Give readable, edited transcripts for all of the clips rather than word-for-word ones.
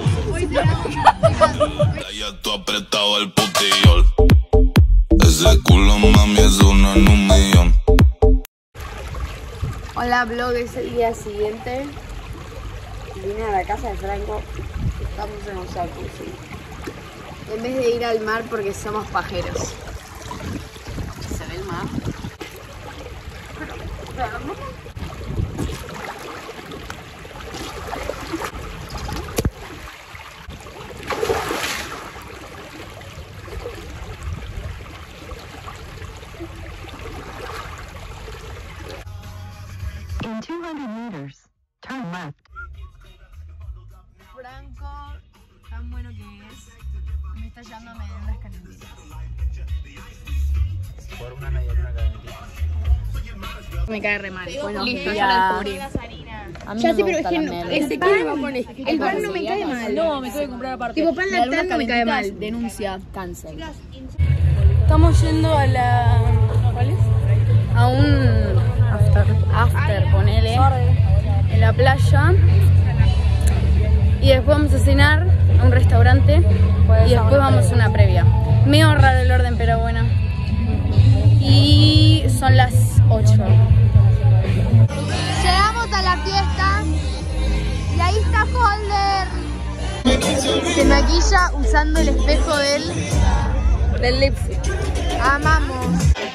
Ya tú apretado el putillol. Ese culo, mami, es uno en un millón. Hola, vlog, es el día siguiente. Vine a la casa de Franco. Estamos en un jacuzzi. En vez de ir al mar porque somos pajeros. ¿Se ve el mar? In 200 meters, turn left. Franco, tan bueno que es, me está llevando a medialunas calentitas. Por una medialuna calentita. Me cae re mal. Bueno, listo, ya ya la descubrí. A mí no me gusta la miel. Ese pan va con el pan no me cae mal. No, me tuve que comprar aparte. Tipo pan lactante no me cae mal. Denuncia, cancel. Estamos yendo a la... ¿Cuál es? A un... After, ponele. En la playa. Y después vamos a cenar a un restaurante. Y después vamos a una previa. Medio raro el orden, pero bueno. Y son las 8. Llegamos a la fiesta. Y ahí está Holder. Se maquilla usando el espejo del lipstick. Amamos.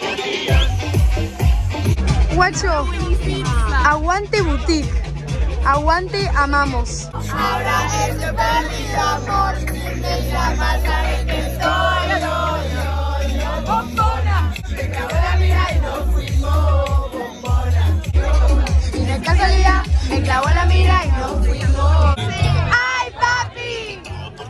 Guacho, aguante boutique, aguante amamos. Ahora es de perdido amor, me llama, sabes que soy yo, bombona. Me clavó la mira y nos fuimos, bombona. Y no es casualidad, me clavó la mira y nos fuimos. ¡Ay, papi!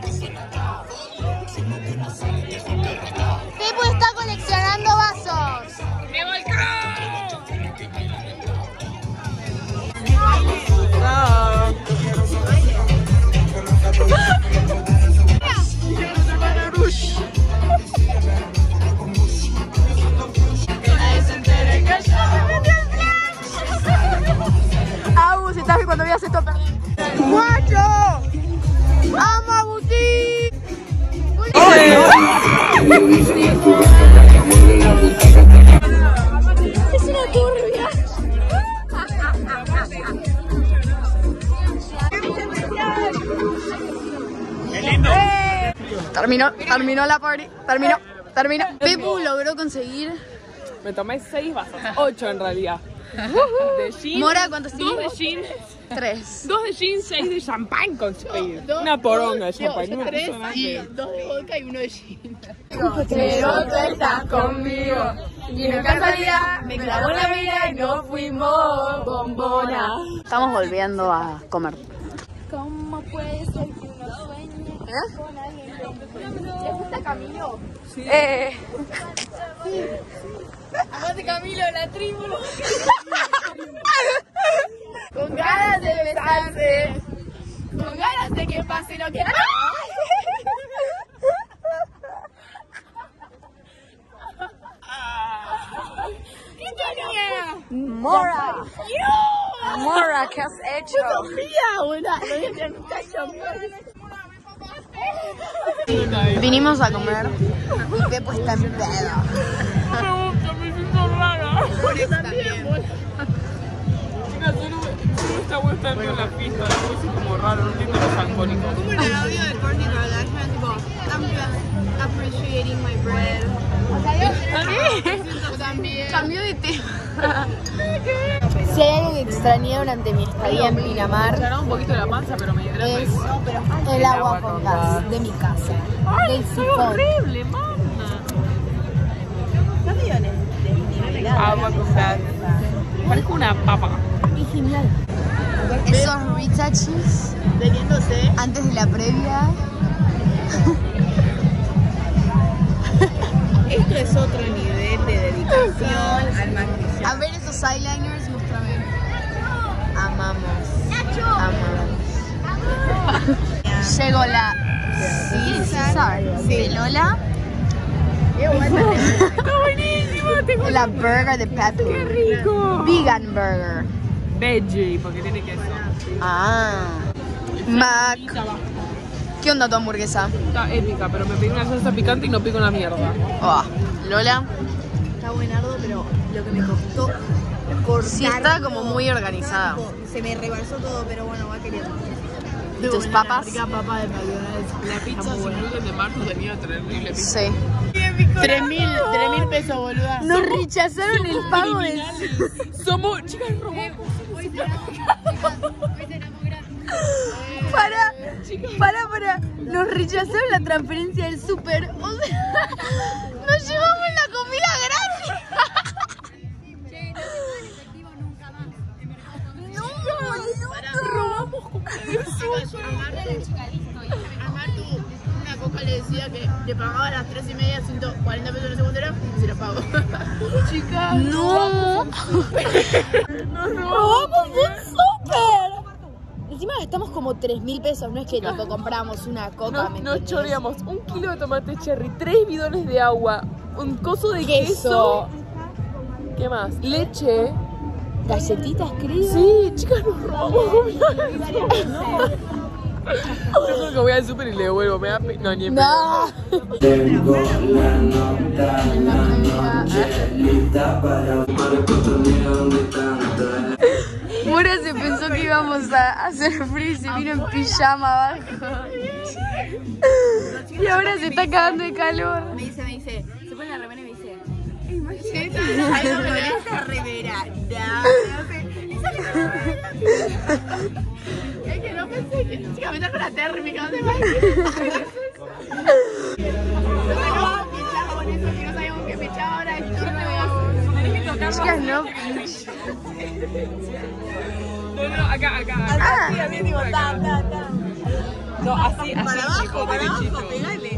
Pepo está coleccionando vasos. ¡Me volcó! Agus, estás bien cuando veas esto. ¡Guacho! ¡Amo a Boutique! Es una turbia. Terminó la party. Terminó. Pepu logró conseguir. Me tomé 6 vasos, 8 en realidad. De gin. Mora, ¿cuántos tiene? 2 de gin. 3. 2 de gin, 6 de champán conseguí. Una poronga de champán. Yo 3 y 2 de vodka y 1 de gin. Pero tú estás conmigo. Y no casualidad, me clavó la mira y nos fuimos, bombona. Estamos volviendo a comer. ¿Cómo puede ser que uno sueñe con alguien? ¿Le gusta Camilo? Sí. Sí. Aguante Camilo, la tribu. Con ganas de besarse. Con ganas de que pase lo que... ¿Qué tenía? Mora. Mora, ¿qué has hecho? Vinimos a comer y Pepo está en pedo. Me siento rara. También. Mira, solo me está gustando en la pista. Después es como raro, no entiendo los alcohólicos. Como en el audio de Kourtney Kardashian, tipo, I'm just appreciating my bread. Yo también. Cambió de tema. Si hay algo que extrañé durante mi estadía en Pinamar, Me un poquito la panza, pero me dio es el agua con gas de mi casa. Del sifón. horrible, mamá. Agua con gas. Parezco una papa. Es genial. Esos retouches Teniéndose. antes de la previa. Esto es otro nivel de dedicación al maquillaje. A ver esos eyeliners, muéstrame. Amamos. Llegó la César de Lola. Está buenísimo, tengo La burger de Pepu. ¡Qué rico! Vegan burger. Veggie, porque tiene queso. Ah. Mac. ¿Qué onda tu hamburguesa? Está épica, pero me pedí una salsa picante y no pico una mierda. Oh, Lola. Está buenardo, pero lo que me costó cortar. Sí, está como muy organizada. Se me rebalsó todo, pero bueno, va queriendo. ¿Y tus papas? Rica papa de McDonald's. La pizza sin gluten de marzo tenía terrible pizza. Sí. 3.000 pesos, boluda. Nos rechazaron el pago del... Somos, chicas, robamos. Para. Nos rechazaron la transferencia del súper. O sea, nos llevamos la comida gratis. Robamos comida del súper. Amar una coca le decía que le pagaba a las 3:30 140 pesos en la segundera y se lo pagó. Chicas, No. nos Robamos un súper. Encima gastamos como 3.000 pesos. No es que tipo compramos una coca. nos choreamos 1 kilo de tomate cherry, 3 bidones de agua, un coso de queso. ¿Qué más? Leche. Galletitas, creo. Sí, chicas, nos robamos comida. Yo creo que voy al súper y le devuelvo. Me da no, ni en pedo. No. Tengo la nota en la noche, lista para un maratón de tanto. Mora se pensó que íbamos a hacer frío y se vino en pijama abajo. Y ahora se está cagando de calor. Me dice, se pone la remera y me dice, imagínate, algo con esta remera. Es que no pensé que, chica, me trajo la térmica, no te imaginas. No sabíamos que me echaba ahora el turno. Chicas, no. No, acá. Sí, a mí digo acá. No, así, chico, derechito. Pegale.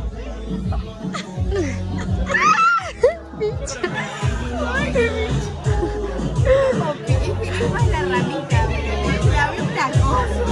Es más la ramita, la veo una cosa.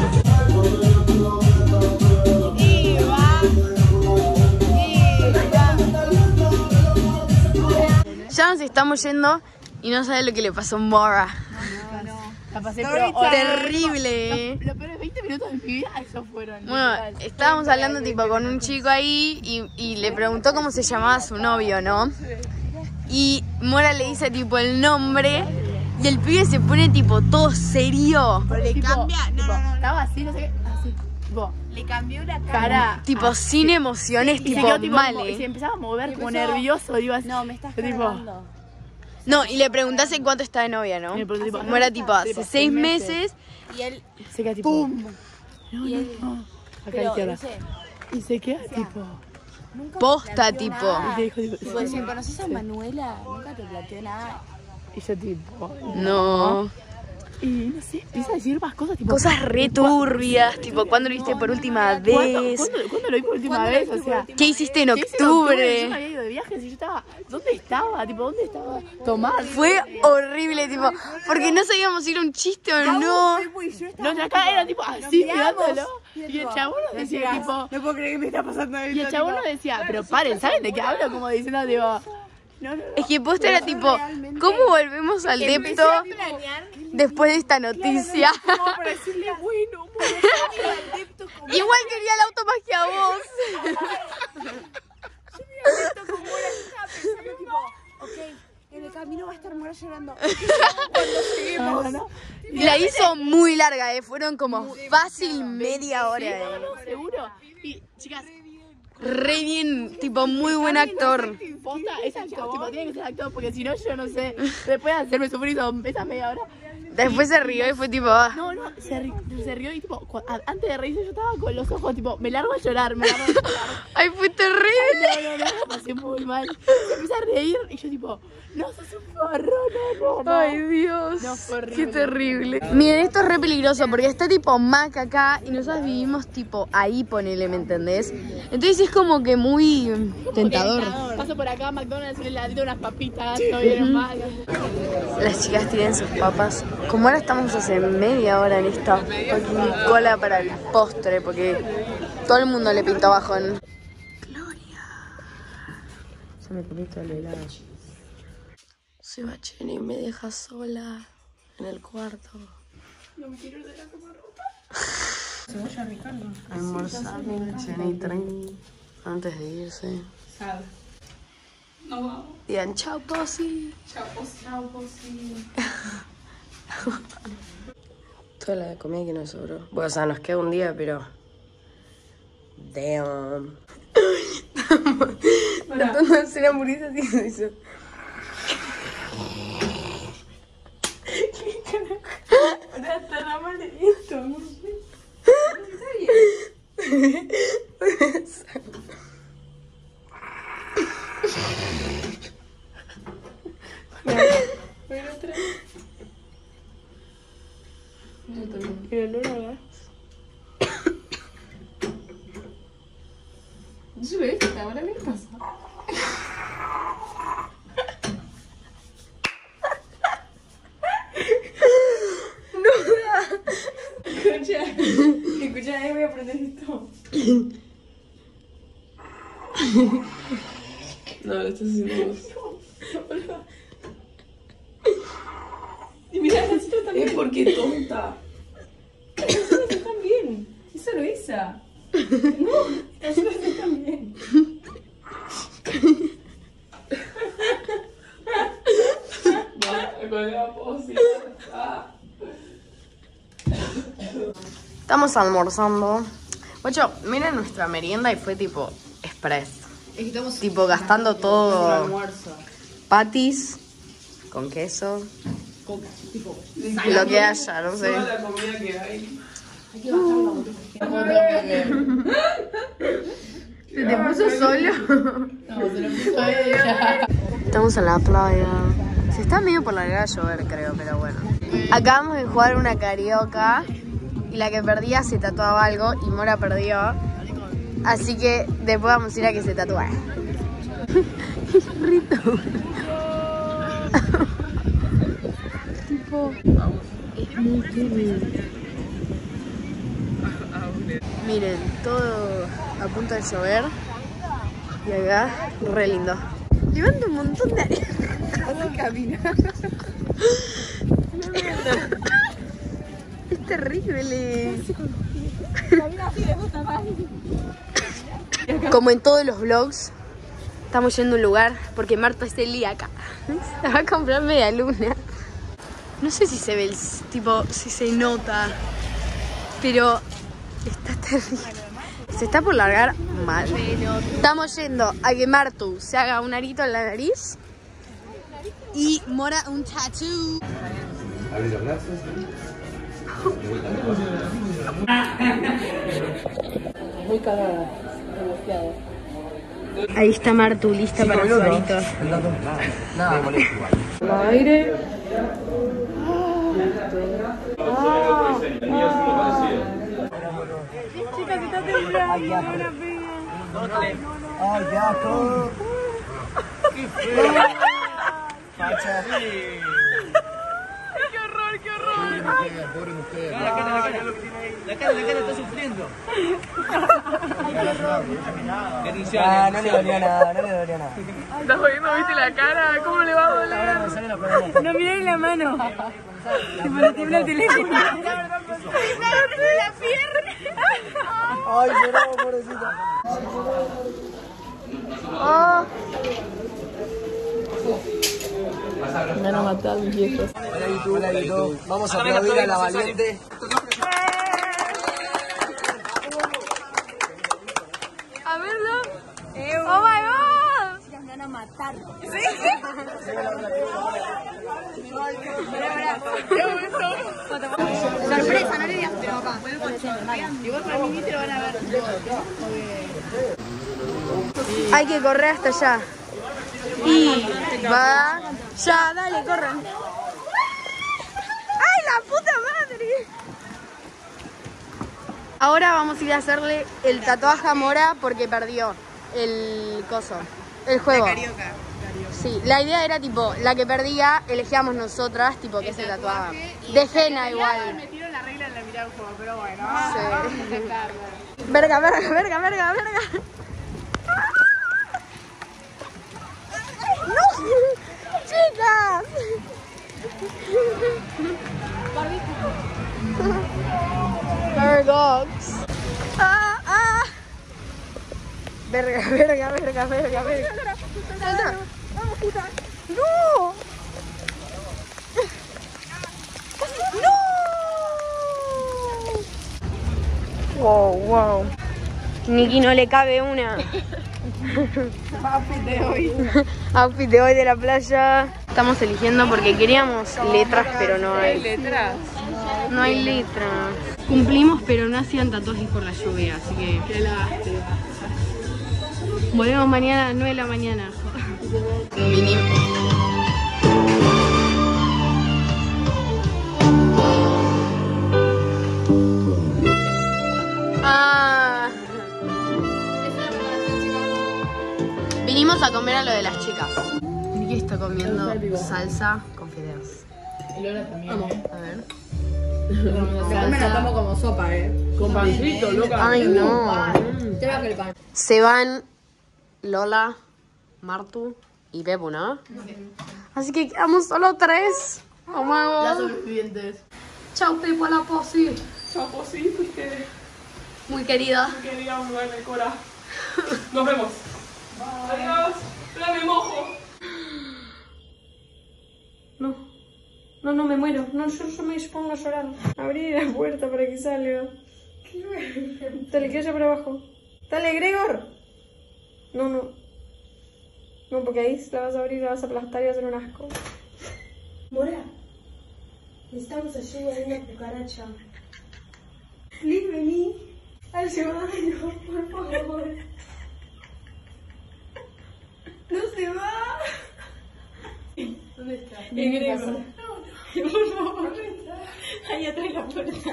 Ya nos estamos yendo y no sabe lo que le pasó a Mora. La pasé Terrible. Los peores 20 minutos de mi vida, esos fueron. Bueno, estábamos hablando tipo con un chico ahí y le preguntó cómo se llamaba su novio, ¿no? Y Mora le dice tipo el nombre y el pibe se pone tipo todo serio. Pero le cambia, no. Estaba así, no sé qué, así, tipo, Le cambió la cara. Tipo sin emociones, Y se tipo quedó tipo, mal, como- y se ¿eh? empezaba a mover como nervioso, digo así. No, me estás tipo, cargando. No, y le preguntase cuánto está de novia, ¿no? Me preguntó, tipo, Mora tipo hace 6 meses. Y él, se queda tipo, ¡pum! no, Y él, no, acá a la pero, izquierda. no sé, Y se queda tipo, nunca Posta, planteó tipo. nada. y te dijo, tipo, Tipo, dicen, ¿conoces a Manuela? Nunca te planteó nada. y yo tipo, No. y no sé, empieza a decir más cosas, tipo, Cosas re turbias, tipo, ¿cuándo lo viste por última vez? ¿Cuándo lo vi por última vez? O sea, ¿Qué hiciste en ¿qué hice en octubre? Yo me octubre? había ido de viaje, si yo estaba, ¿dónde estaba? Tipo, ¿dónde estaba? Tomás. Fue horrible, tipo, porque no sabíamos si era un chiste o no. No, de acá era tipo así, mirándolo. Y el chabón nos decía, tipo, No puedo creer que me está pasando esto. y el chabón nos decía, pero paren, ¿saben de qué hablo? Como diciendo, digo, no. Es que posta era tipo, ¿cómo volvemos al depto después de esta noticia? Para decirle, bueno, Igual quería el auto más que a vos. En el camino va a estar Mora llorando. No. La hizo muy larga, fueron como fácil media hora. Seguro. Y, chicas, Re bien, tipo, muy buen actor. posta, ese actor, tipo, tiene que ser actor, porque si no, yo no sé. Después de hacerme sufrir esa media hora. Después se rió y fue tipo, ah. No, se rió y tipo, antes de reírse yo estaba con los ojos, tipo, me largo a llorar, Ay, fue terrible. No, la pasé muy mal. Se empieza a reír y yo tipo, no, sos un forro, no. Ay, Dios. No, fue horrible. Qué terrible. Miren, esto es re peligroso porque está tipo Mac acá y nosotros vivimos tipo ahí, ponele, ¿me entendés? Entonces es como que muy tentador. Paso por acá a McDonald's y le tiro unas papitas, no vieron mal. Las chicas tienen sus papas. Como ahora estamos hace media hora en esta fucking cola para el postre porque todo el mundo le pintó bajón. Gloria. Se me comí todo el helado. Se va Chene y me deja sola en el cuarto. No me quiero ir de la cama rota. Cebolla Ricardo. Almorzar, 1:30 antes de irse. No vamos. Digan chao, Posi. Chao, Posi. Toda la comida que nos sobró. Bueno, o sea, nos queda un día, pero... Damn. Estamos tratando de hacer hamburguesas y se hizo. ¿Qué carajo? Ahora está la madre de esto, no sé. Está bien. Pero otra vez. Pero no lo hagas. Yo esta, ahora me pasa. Escucha, voy a aprender esto. No, lo estás haciendo vos. Y mira, la cita también. Es porque tonta. La cita está tan bien. Es solo esa. No, la cita está tan bien. No, con la posibilidad. Estamos almorzando. Ocho, miren nuestra merienda y fue tipo express. Tipo gastando todo. Almuerzo. Patis con queso. Tipo, Lo que haya, no sé. Toda la comida que hay. ¿Se te puso solo? no, se lo puso ella. Estamos en la playa. Se está medio por largar a llover, creo, pero bueno. Acabamos de jugar una carioca y la que perdía se tatuaba algo y Mora perdió. Así que después vamos a ir a que se tatúe. Rito. Tipo, es muy turbio. Miren, todo a punto de llover. Y acá, re lindo. Levanta un montón de arena. Así camina. Es terrible. Como en todos los vlogs, estamos yendo a un lugar porque Marta es celíaca. Se va a comprar media luna. No sé si se ve el tipo, si se nota, pero está terrible. Se está por largar mal. Estamos yendo a que Martu se haga un arito en la nariz y Mora un tattoo. Abrí los brazos. Muy cagada. Demasiado. Ahí está Martu, lista para su arito. Nada, me molesta igual. Aire. Chicas, está temblando. Ay, qué asco. Qué feo. Facha. Qué horror. Pobre mujer. La cara está sufriendo. No le dolía nada, no le dolía nada. ¿Estás jodiendo? ¿Viste la cara? ¿Cómo le va a doler? No miré la mano. Se me tiembla el teléfono. Ay, lloraba, pobrecita. Oh. Me van a matar mis viejos. Hola, YouTube. Vamos a aplaudir a la valiente. A verlo. Oh my god. Las van a matar. Sorpresa, no le digas, pero acá. Igual para mí te lo van a ver. Hay que correr hasta allá. Y va. Ya, dale, corran. ¡Ay, la puta madre! Ahora vamos a ir a hacerle el tatuaje a Mora porque perdió el coso, el juego. Sí, la idea era tipo, la que perdía, elegíamos nosotras, tipo, que se tatuaba. De henna igual. Metieron la regla en la mirada del juego, pero bueno. Sí. Vamos a intentarlo. Verga, verga, verga, verga, verga. ¡No! ¡Chicas! Ergox. Verga. Salta. Vamos, puta. ¡No! ¡No! Wow. Nikki no le cabe una. Outfit de hoy de la playa. Estamos eligiendo porque queríamos letras, pero no hay. ¿Letras? No hay letras. Cumplimos, pero no hacían tatuajes por la lluvia, así que... Qué lástima. Volvemos mañana a las 9 de la mañana. Vinimos a comer a lo de las chicas. Vicky está comiendo salsa con fideos. Y Lola también, A ver. Después me la tomo como sopa, Con pancito, loca. Ay, no. Te bajo el pan. Se van Lola, Martu y Pepu, ¿no? Así que quedamos solo 3. Oh my God. Las sobrevivientes. Chau, Pepu, a la posi. Chao, pues sí, fuiste Muy querida. querida un lugar de Cora. Nos vemos. Adiós. No me mojo. No, me muero. No, yo me pongo a llorar. Abrí la puerta para que salga. Dale, que vaya para abajo. Dale, Gregor. No, porque ahí la vas a abrir, la vas a aplastar y va a hacer un asco. Mora, necesitamos ayuda de una cucaracha. Please, vení. Ayúdanos, por favor. No se va. ¿Dónde está? En Gregor. Por favor. Ahí atrás de la puerta.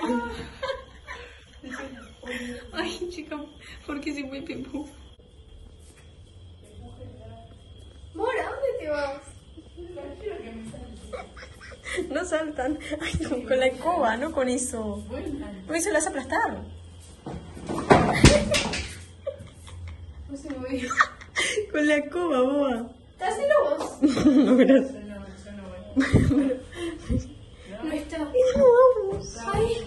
Ay, chica, ¿por qué se fue Pepu? Mora, ¿dónde te vas? No saltan. Ay, con la escoba, no con eso. Con eso la vas a aplastar. No se mueve. Con la escoba, boba. ¿Estás celoso? No, gracias. No está. No, vamos. Ay.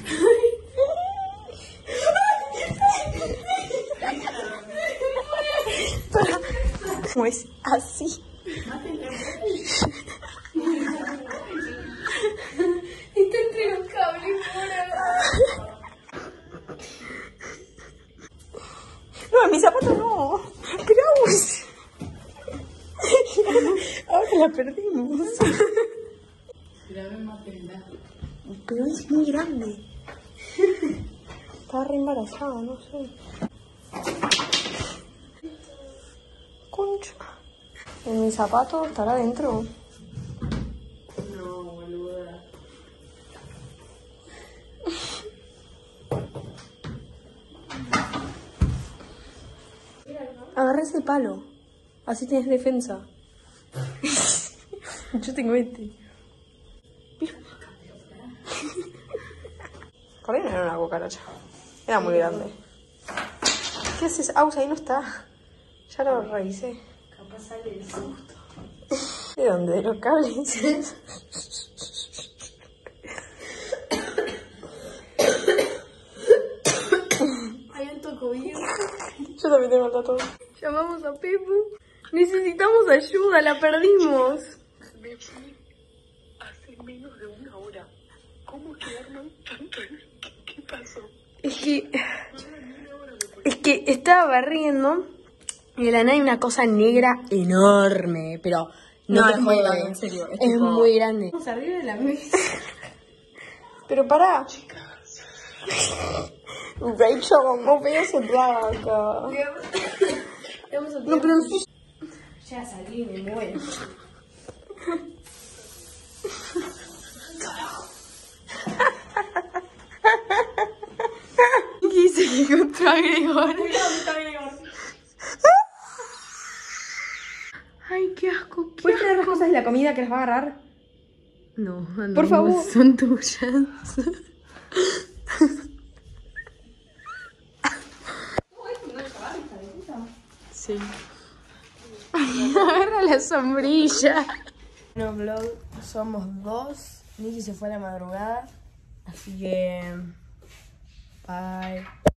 ¿Cómo es así? Está entre los cables, no, mis zapatos no. Pero ahora la perdimos. Pero es muy grande. Está re embarazada, no sé. Concha. ¿En mi zapato estará adentro? No, boluda. Agarré ese palo. Así tienes defensa. Yo tengo este. Por ahí no era una cucaracha. Era muy grande. ¿Qué haces? Aus, ahí no está. Ya lo revisé. Capaz sale el susto. ¿De dónde? ¿De los cables? Hay un tocobillo. Yo también tengo el tatuaje. Llamamos a Pepu. Necesitamos ayuda, la perdimos. Me fui hace menos de una hora. ¿Cómo quedaron tanto? ¿Qué pasó? Es que estaba barriendo y de la nada hay una cosa negra enorme, pero no es muy grande, en serio. Es muy grande. Estamos arriba de la mesa. Pero pará. Rachel, no veas el placa. No, pero ya salí, me muero. Quise que encontró a Gregor. Ay, qué asco. ¿Puedes traer las cosas de la comida que las va a agarrar? No, no. Por favor. Son tuyas. Sí. Ay, agarra la sombrilla. Bueno, vlog, somos 2. Nikki se fue a la madrugada. Así que Bye.